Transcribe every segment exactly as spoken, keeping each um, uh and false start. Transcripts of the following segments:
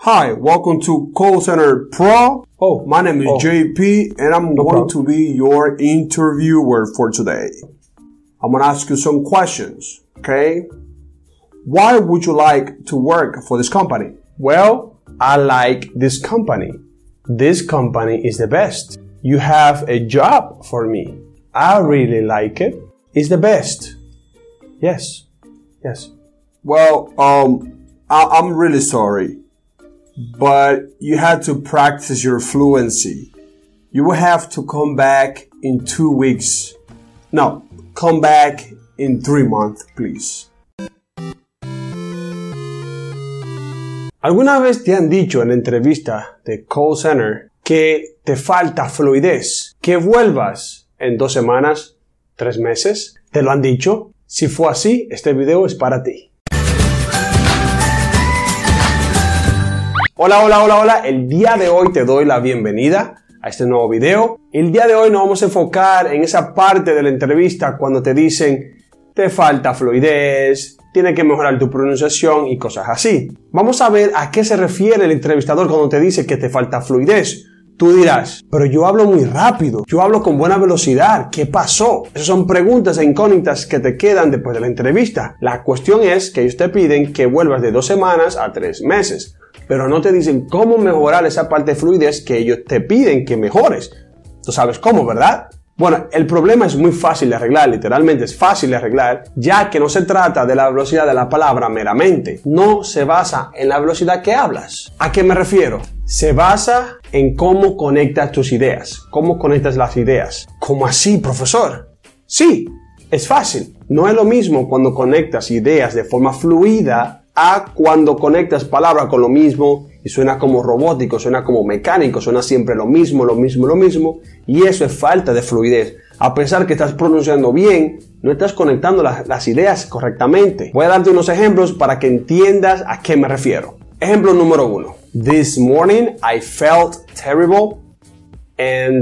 Hi, welcome to Call Center Pro. Oh, my name is oh. J P and I'm no going problem. to be your interviewer for today. I'm going to ask you some questions, okay? Why would you like to work for this company? Well, I like this company. This company is the best. You have a job for me. I really like it. It's the best. Yes. Yes. Well, um, I- I'm really sorry, but you had to practice your fluency. You will have to come back in two weeks. No, come back in three months, please. ¿Alguna vez te han dicho en la entrevista de call center que te falta fluidez? Que vuelvas en dos semanas, tres meses. ¿Te lo han dicho? Si fue así, este video es para ti. Hola, hola, hola, hola. El día de hoy te doy la bienvenida a este nuevo video. El día de hoy nos vamos a enfocar en esa parte de la entrevista cuando te dicen te falta fluidez, tienes que mejorar tu pronunciación y cosas así. Vamos a ver a qué se refiere el entrevistador cuando te dice que te falta fluidez. Tú dirás, pero yo hablo muy rápido, yo hablo con buena velocidad, ¿qué pasó? Esas son preguntas e incógnitas que te quedan después de la entrevista. La cuestión es que ellos te piden que vuelvas de dos semanas a tres meses, pero no te dicen cómo mejorar esa parte de fluidez que ellos te piden que mejores. Tú sabes cómo, ¿verdad? Bueno, el problema es muy fácil de arreglar, literalmente es fácil de arreglar, ya que no se trata de la velocidad de la palabra meramente, no se basa en la velocidad que hablas. ¿A qué me refiero? Se basa en cómo conectas tus ideas, cómo conectas las ideas. ¿Cómo así, profesor? Sí, es fácil. No es lo mismo cuando conectas ideas de forma fluida a cuando conectas palabras con lo mismo y suena como robótico, suena como mecánico, suena siempre lo mismo, lo mismo, lo mismo, y eso es falta de fluidez. A pesar que estás pronunciando bien, no estás conectando las, las ideas correctamente. Voy a darte unos ejemplos para que entiendas a qué me refiero. Ejemplo número uno. This morning I felt terrible and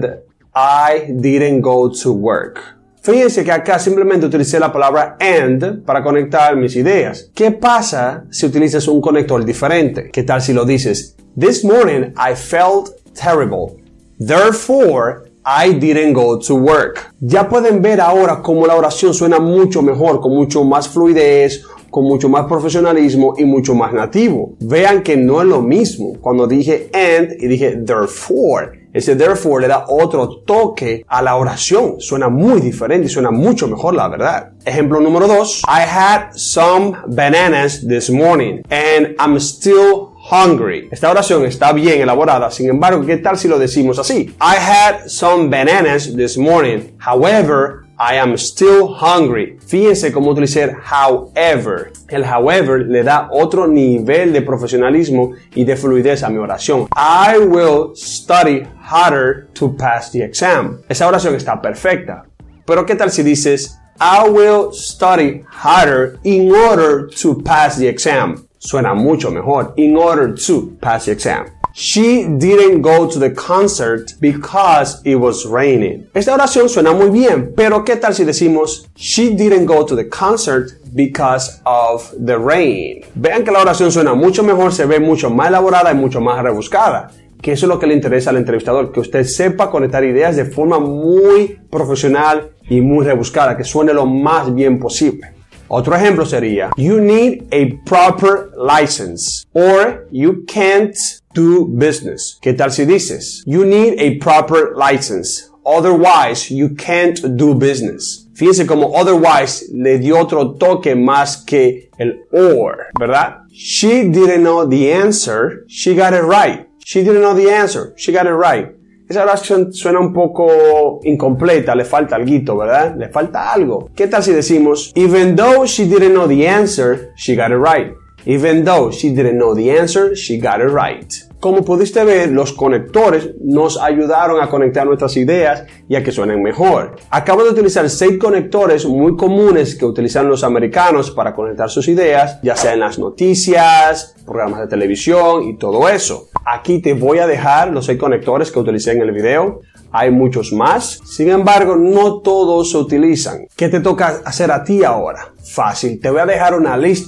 I didn't go to work. Fíjense que acá simplemente utilicé la palabra and para conectar mis ideas. ¿Qué pasa si utilizas un conector diferente? ¿Qué tal si lo dices? This morning I felt terrible. Therefore, I didn't go to work. Ya pueden ver ahora cómo la oración suena mucho mejor, con mucho más fluidez, con mucho más profesionalismo y mucho más nativo. Vean que no es lo mismo cuando dije and y dije therefore. Ese therefore le da otro toque a la oración. Suena muy diferente y suena mucho mejor, la verdad. Ejemplo número dos. I had some bananas this morning and I'm still hungry. Esta oración está bien elaborada. Sin embargo, ¿qué tal si lo decimos así? I had some bananas this morning. However, I am still hungry. Fíjense cómo utilicé however. El however le da otro nivel de profesionalismo y de fluidez a mi oración. I will study harder to pass the exam. Esa oración está perfecta. Pero ¿qué tal si dices I will study harder in order to pass the exam? Suena mucho mejor. In order to pass the exam. She didn't go to the concert because it was raining. Esta oración suena muy bien, pero ¿qué tal si decimos She didn't go to the concert because of the rain? Vean que la oración suena mucho mejor, se ve mucho más elaborada y mucho más rebuscada. Que eso es lo que le interesa al entrevistador, que usted sepa conectar ideas de forma muy profesional y muy rebuscada, que suene lo más bien posible. Otro ejemplo sería You need a proper license or you can't do business. ¿Qué tal si dices You need a proper license, otherwise you can't do business? Fíjense como otherwise le dio otro toque más que el or, ¿verdad? She didn't know the answer, she got it right. She didn't know the answer, she got it right. Esa oración suena un poco incompleta, le falta algo, ¿verdad? Le falta algo. ¿Qué tal si decimos Even though she didn't know the answer, she got it right. Even though she didn't know the answer, she got it right. Como pudiste ver, los conectores nos ayudaron a conectar nuestras ideas y a que suenen mejor. Acabo de utilizar seis conectores muy comunes que utilizan los americanos para conectar sus ideas, ya sea en las noticias, programas de televisión y todo eso. Aquí te voy a dejar los seis conectores que utilicé en el video. Hay muchos más, sin embargo, no todos se utilizan. ¿Qué te toca hacer a ti ahora? Fácil, te voy a dejar una lista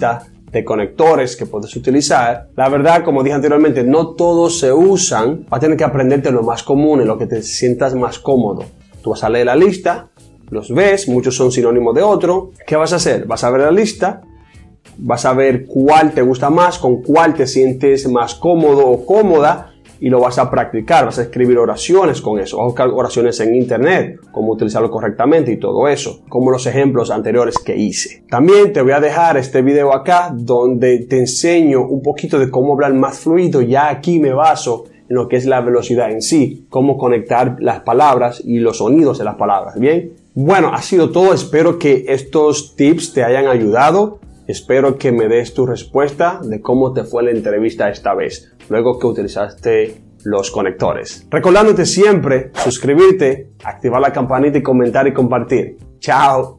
de conectores que puedes utilizar. La verdad, como dije anteriormente, no todos se usan. Vas a tener que aprenderte lo más común, en lo que te sientas más cómodo. Tú vas a leer la lista, los ves, muchos son sinónimos de otro. ¿Qué vas a hacer? Vas a ver la lista, vas a ver cuál te gusta más, con cuál te sientes más cómodo o cómoda y lo vas a practicar. Vas a escribir oraciones con eso, vas a buscar oraciones en internet, cómo utilizarlo correctamente y todo eso, como los ejemplos anteriores que hice. También te voy a dejar este video acá donde te enseño un poquito de cómo hablar más fluido. Ya aquí me baso en lo que es la velocidad en sí, cómo conectar las palabras y los sonidos de las palabras. Bien, bueno, ha sido todo. Espero que estos tips te hayan ayudado. Espero que me des tu respuesta de cómo te fue la entrevista esta vez, luego que utilizaste los conectores. Recordándote siempre suscribirte, activar la campanita y comentar y compartir. Chao.